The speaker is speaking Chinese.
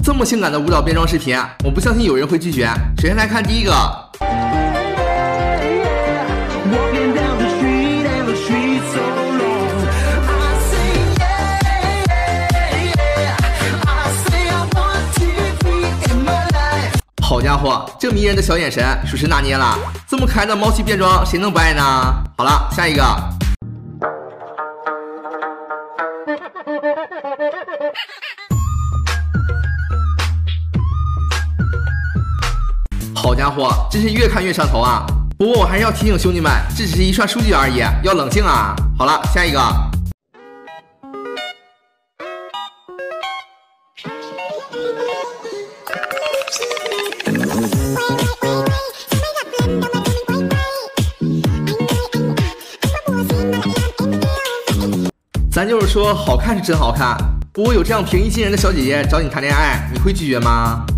这么性感的舞蹈变装视频，我不相信有人会拒绝。首先来看第一个。 好家伙，这迷人的小眼神，属实拿捏了。这么可爱的猫系变装，谁能不爱呢？好了，下一个。好家伙，真是越看越上头啊！不过我还是要提醒兄弟们，这只是一串数据而已，要冷静啊。好了，下一个。 咱就是说，好看是真好看。不过有这样平易近人的小姐姐找你谈恋爱，你会拒绝吗？